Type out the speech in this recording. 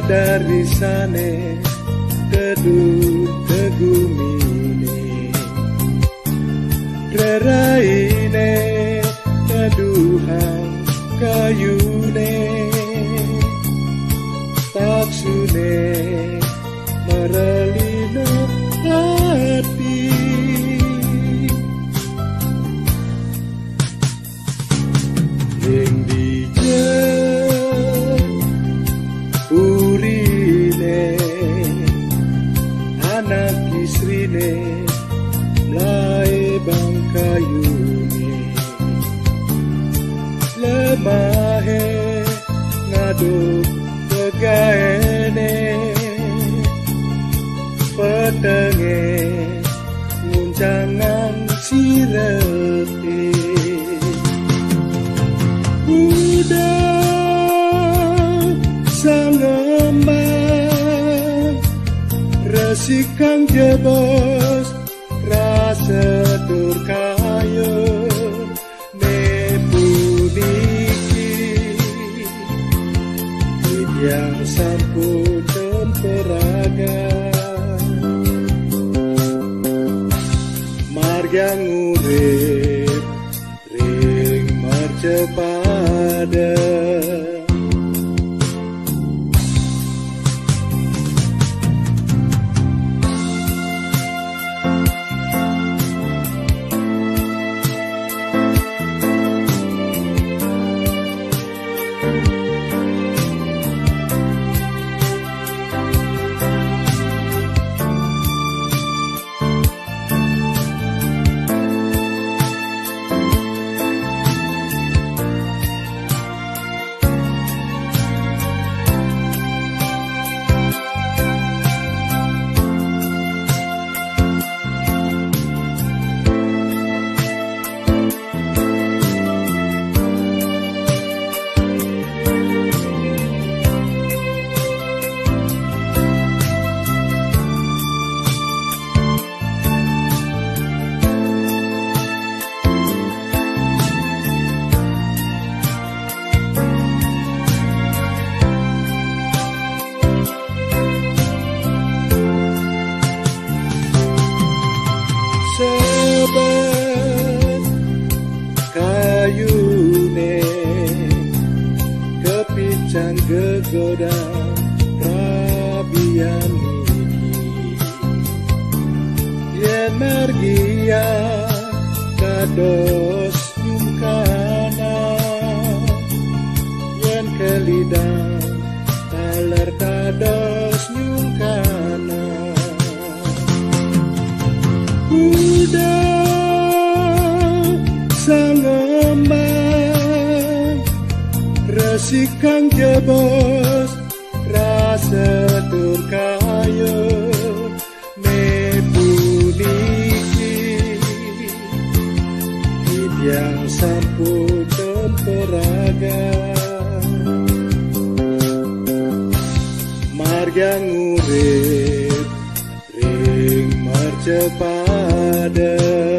dari sane teduh tegumine reraine teduhan kayune taksune merelina hati yang dijauh urine anak istrine mulai bangkayune lemahe ngaduk kegaene petenge nguncangan sirepe udah sangembang resikang jebos rasa durkaya nepudiki yang sampun temperaga margang urip ring mercepada kayune kepicang gegoda rabian iki yen margia kados nyungkana yen kelidang taler kados nyungkana udah sangembang resikang jebos rasa durkaya nepudiki yang sampun temperaga margang urip ring mercepada